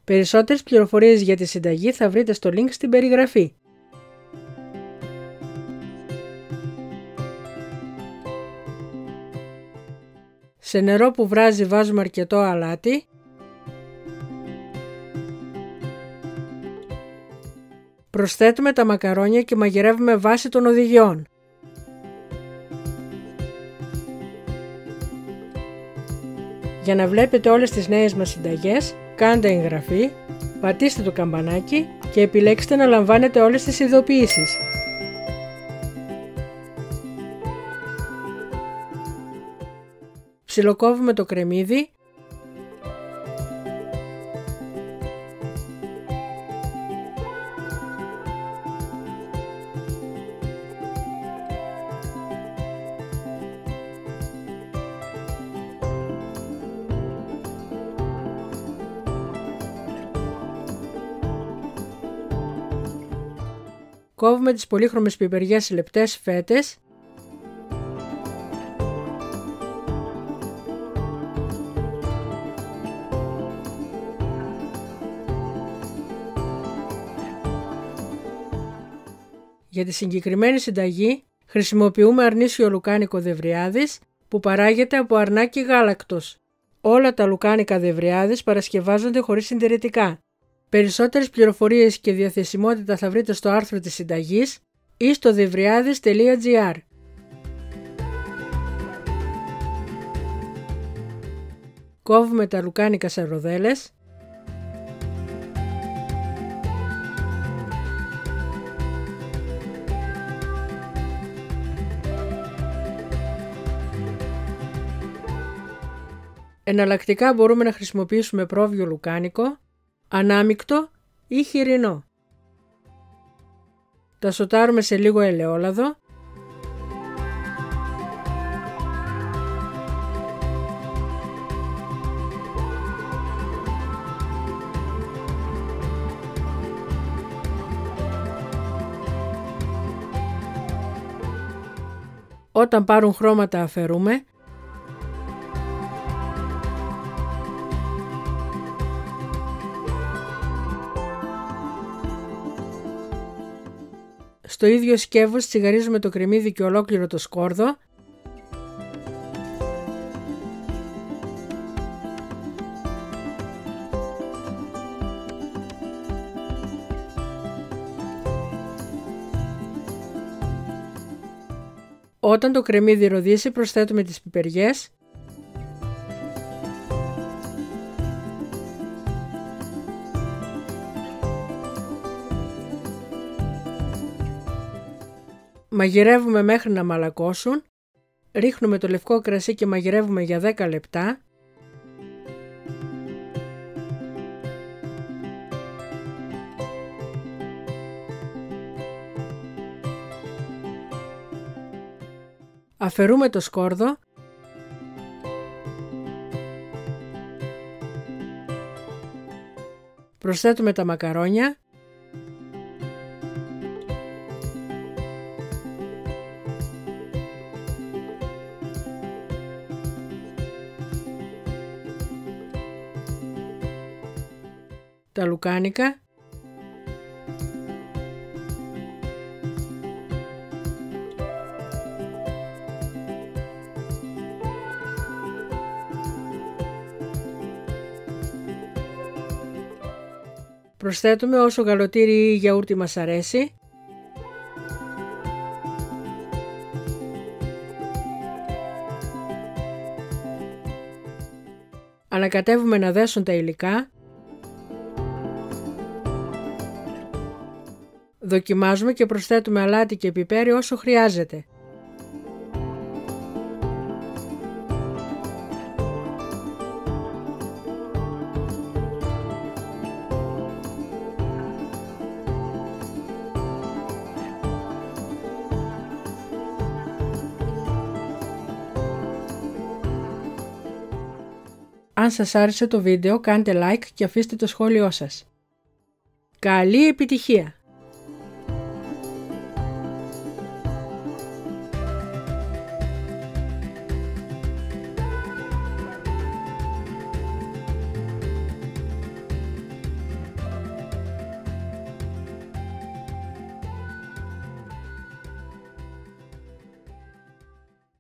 Περισσότερες πληροφορίες για τη συνταγή θα βρείτε στο link στην περιγραφή. Σε νερό που βράζει βάζουμε αρκετό αλάτι. Προσθέτουμε τα μακαρόνια και μαγειρεύουμε βάσει των οδηγιών. Για να βλέπετε όλες τις νέες μας συνταγές, κάντε εγγραφή, πατήστε το καμπανάκι και επιλέξτε να λαμβάνετε όλες τις ειδοποιήσεις. Ψιλοκόβουμε το κρεμμύδι. Κόβουμε τις πολύχρωμες πιπεριές σε λεπτές φέτες. Για τη συγκεκριμένη συνταγή χρησιμοποιούμε αρνίσιο λουκάνικο Δευριάδης που παράγεται από αρνάκι γάλακτος. Όλα τα λουκάνικα Δευριάδης παρασκευάζονται χωρίς συντηρητικά. Περισσότερες πληροφορίες και διαθεσιμότητα θα βρείτε στο άρθρο της συνταγής ή στο devriadis.gr. Κόβουμε τα λουκάνικα σε ροδέλες. Εναλλακτικά μπορούμε να χρησιμοποιήσουμε πρόβιο λουκάνικο, ανάμικτο ή χοιρινό. Τα σοτάρουμε σε λίγο ελαιόλαδο. Όταν πάρουν χρώματα αφαιρούμε. Στο ίδιο σκεύος τσιγαρίζουμε το κρεμμύδι και ολόκληρο το σκόρδο. Όταν το κρεμμύδι ροδίσει προσθέτουμε τις πιπεριές. Μαγειρεύουμε μέχρι να μαλακώσουν, ρίχνουμε το λευκό κρασί και μαγειρεύουμε για 10 λεπτά. Αφαιρούμε το σκόρδο. Προσθέτουμε τα μακαρόνια. Τα λουκάνικα. Προσθέτουμε όσο γαλοτήρι ή γιαούρτι μας αρέσει. Ανακατεύουμε να δέσουν τα υλικά. Δοκιμάζουμε και προσθέτουμε αλάτι και πιπέρι όσο χρειάζεται. Αν σας άρεσε το βίντεο κάντε like και αφήστε το σχόλιο σας. Καλή επιτυχία!